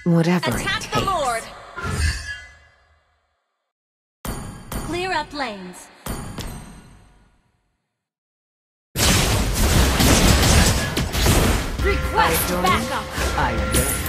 Whatever Attack it the takes. Lord! Clear up lanes. Request backup! I will.